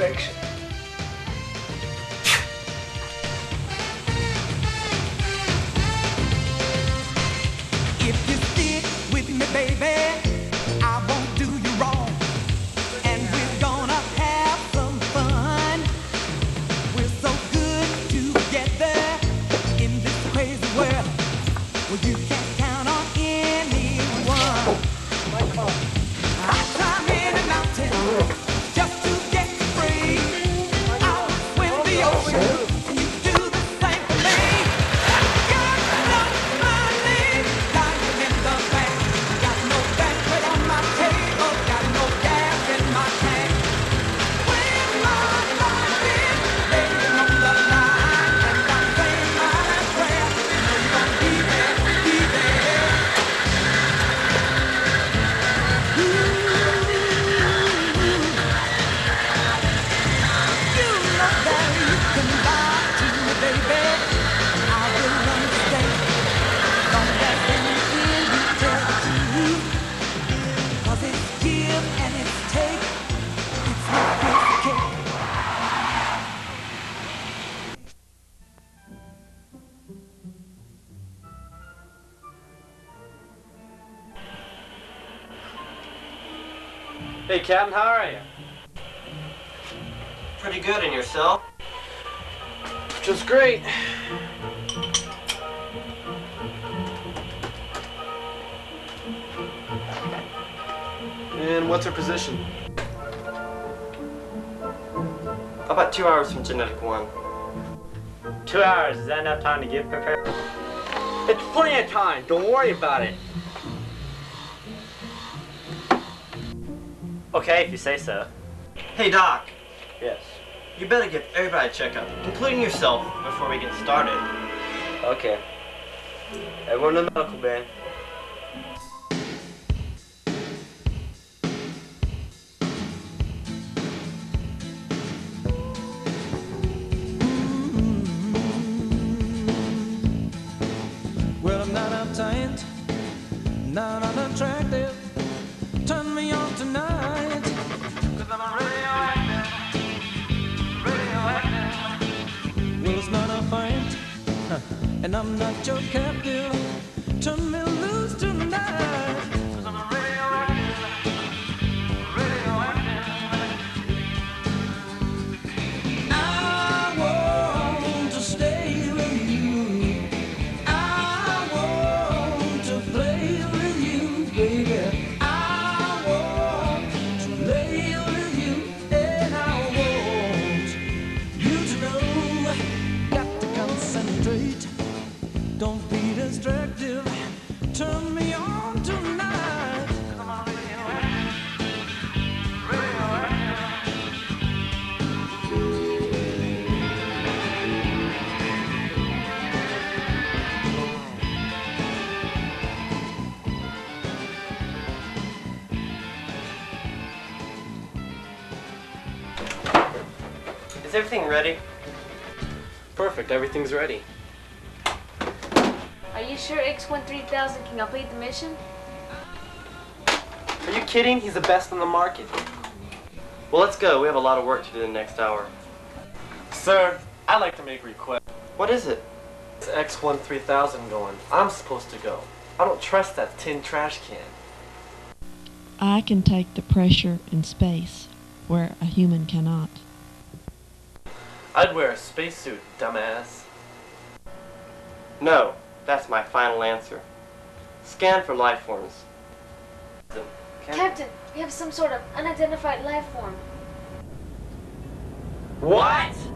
protection. If you stick with me, baby, I won't do you wrong. And we're gonna have some fun. We're so good together in this crazy world. Well, you can't count on anyone. I climb any mountain just to get free. I'll swim the ocean. You do the same for me. Got no money lying in the bank. Got no banquet on my table. Got no gas in my tank. When my life is laying on the line and I'm saying my last prayer, you know you're gonna be there, be there. You know that you can lie to me, baby. I will understand. Long as in the end you tell the truth. 'Cause it's give and it's take. It's not piece of cake. Hey, Captain, how are you? Pretty good, and yourself? Just great. And what's her position? About 2 hours from Genetic 1. 2 hours, is that enough time to get prepared? It's plenty of time. Don't worry about it. Okay, if you say so. Hey, Doc. Yes. You better give everybody a checkup, including yourself, before we get started. Okay. Everyone in the medical bay. Well, I'm not uptight, not unattractive. Turn me on tonight. 'Cause I'm radioactive. Well, it's not a fight, and I'm not your captive. Turn me loose tonight. 'Cause I'm radioactive. I want to stay with you. I want to play with you, baby. I want to lay with you, and I want you to know. Got to concentrate. Don't be distracted. Turn me on tonight. 'Cause I'm radioactive. Is everything ready? Perfect. Everything's ready. Are you sure X-13,000 can complete the mission? Are you kidding? He's the best on the market. Well, let's go. We have a lot of work to do the next hour. Sir, I'd like to make a request. What is it? It's X-13,000 going. I'm supposed to go. I don't trust that tin trash can. I can take the pressure in space where a human cannot. I'd wear a spacesuit, dumbass. No, that's my final answer. Scan for life forms. Captain, we have some sort of unidentified life form. What?